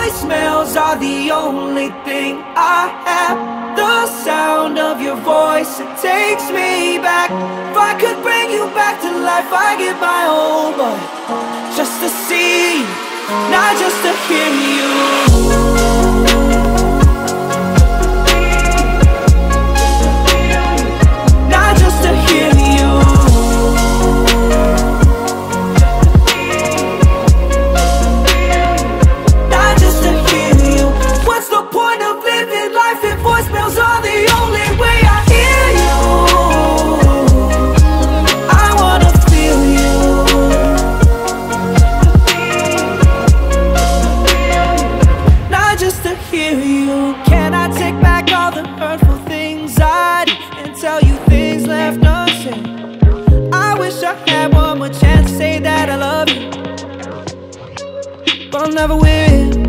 voicemails are the only thing I have. The sound of your voice, it takes me back. If I could bring you back to life, I'd give my whole body just to see you, not just to hear you. Not just to hear you. Not just to hear you. What's the point of living life if voicemails are the only way I hear you? I wanna feel you. Not just to hear you. Can I take back all the hurtful things I did and tell you things left unsaid? I wish I had one more chance to say that I love you, but I'm never with.